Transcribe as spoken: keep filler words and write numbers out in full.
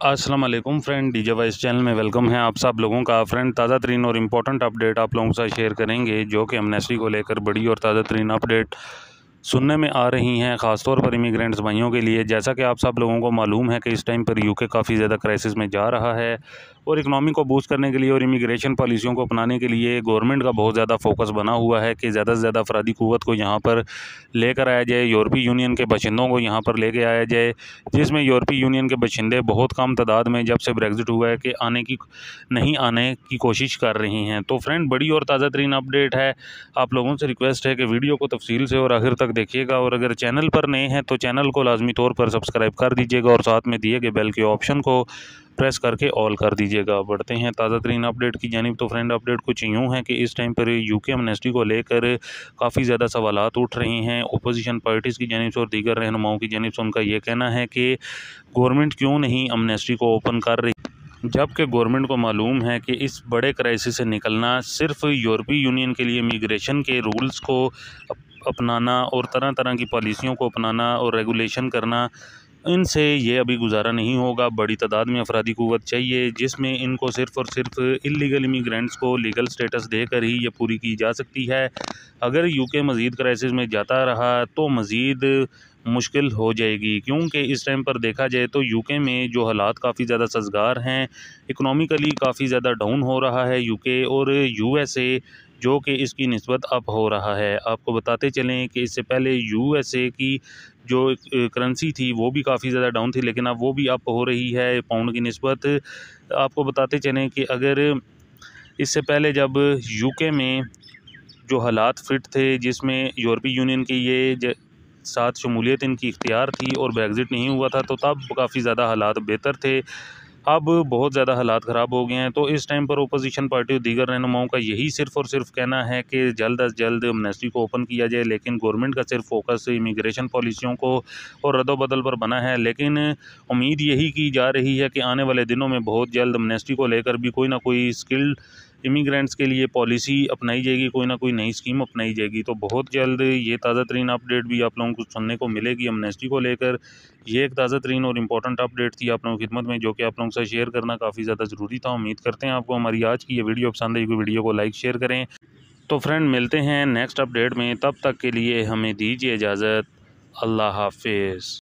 अस्सलाम वालेकुम friend, DJ voice channel में वेलकम है आप सब लोगों का। फ्रेंड, ताज़ा तरीन और इम्पोर्टेंट अपडेट आप लोगों के साथ शेयर करेंगे, जो कि एमनेस्टी को लेकर बड़ी और ताज़ा तरीन अपडेट सुनने में आ रही हैं, ख़ासतौर पर इमिग्रेंट्स भाइयों के लिए। जैसा कि आप सब लोगों को मालूम है कि इस टाइम पर यूके काफ़ी ज़्यादा क्राइसिस में जा रहा है और इकनॉमी को बूस्ट करने के लिए और इमिग्रेशन पॉलिसियों को अपनाने के लिए गवर्नमेंट का बहुत ज़्यादा फोकस बना हुआ है कि ज़्यादा से ज़्यादा अफरादी क़ुव्वत को यहाँ पर लेकर आया जाए, यूरोपीय यूनियन के बशिंदों को यहाँ पर लेके आया जाए, जिसमें यूरोपीय यूनियन के बशिंदे बहुत कम तादाद में जब से ब्रेग्जिट हुआ है कि आने की नहीं आने की कोशिश कर रही हैं। तो फ्रेंड, बड़ी और ताज़ा तरीन अपडेट है। आप लोगों से रिक्वेस्ट है कि वीडियो को तफसील से और आखिर तक देखिएगा, और अगर चैनल पर नए हैं तो चैनल को लाजमी तौर पर सब्सक्राइब कर दीजिएगा और साथ में दिए गए बेल के ऑप्शन को प्रेस करके ऑल कर दीजिएगा। बढ़ते हैं ताज़ा तरीन अपडेट की जानिब। तो फ्रेंड, अपडेट कुछ यूँ है कि इस टाइम पर यूके एमनेस्टी को लेकर काफ़ी ज़्यादा सवालात उठ रहे हैं अपोजिशन पार्टीज़ की जानिब से और दीगर रहनुमाओं की जानिब से। उनका ये कहना है कि गवर्नमेंट क्यों नहीं एमनेस्टी को ओपन कर रही, जबकि गवर्नमेंट को मालूम है कि इस बड़े क्राइसिस से निकलना सिर्फ यूरोपीय यूनियन के लिए इमिग्रेशन के रूल्स को अपनाना और तरह तरह की पॉलिसियों को अपनाना और रेगुलेशन करना, इनसे ये अभी गुजारा नहीं होगा। बड़ी तादाद में अफरादी क़ुव्वत चाहिए, जिसमें इनको सिर्फ़ और सिर्फ इलीगल इमिग्रेंट्स को लीगल स्टेटस देकर ही ये पूरी की जा सकती है। अगर यूके मज़ीद क्राइसिस में जाता रहा तो मज़ीद मुश्किल हो जाएगी, क्योंकि इस टाइम पर देखा जाए तो यूके में जो हालात काफ़ी ज़्यादा सज़गार हैं, इकनॉमिकली काफ़ी ज़्यादा डाउन हो रहा है यूके, और यूएसए जो कि इसकी निस्बत अप हो रहा है। आपको बताते चलें कि इससे पहले यूएसए की जो करेंसी थी वो भी काफ़ी ज़्यादा डाउन थी, लेकिन अब वो भी अप हो रही है पाउंड की निस्बत। आपको बताते चलें कि अगर इससे पहले जब यूके में जो हालात फिट थे, जिसमें यूरोपीय यूनियन की ये साथ शमूलियत इनकी इख्तियार थी और ब्रेग्जिट नहीं हुआ था, तो तब काफ़ी ज़्यादा हालात बेहतर थे। अब बहुत ज़्यादा हालात ख़राब हो गए हैं। तो इस टाइम पर अपोजिशन पार्टी और दीगर रहनुमाओं का यही सिर्फ़ और सिर्फ कहना है कि जल्द अज जल्द एमनेस्टी को ओपन किया जाए, लेकिन गवर्नमेंट का सिर्फ फोकस इमिग्रेशन पॉलिसियों को और रद्दोबदल पर बना है। लेकिन उम्मीद यही की जा रही है कि आने वाले दिनों में बहुत जल्द एमनेस्टी को लेकर भी कोई ना कोई स्किल्ड इमिग्रेंट्स के लिए पॉलिसी अपनाई जाएगी, कोई ना कोई नई स्कीम अपनाई जाएगी। तो बहुत जल्द ये ताज़ा तरीन अपडेट भी आप लोगों को सुनने को मिलेगी एमनेस्टी को लेकर। ये एक ताज़ा तरीन और इम्पोर्टेंट अपडेट थी आप लोगों की खिदमत में, जो कि आप लोगों से शेयर करना काफ़ी ज़्यादा ज़रूरी था। उम्मीद करते हैं आपको हमारी आज की ये वीडियो पसंद आई। वीडियो को लाइक शेयर करें। तो फ्रेंड, मिलते हैं नेक्स्ट अपडेट में, तब तक के लिए हमें दीजिए इजाज़त। अल्लाह हाफिज़।